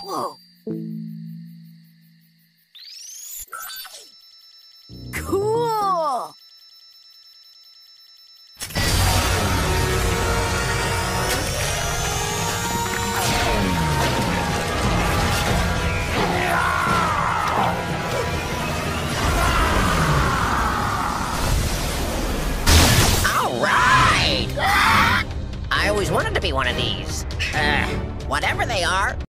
Whoa. Cool! All right! I always wanted to be one of these. Whatever they are,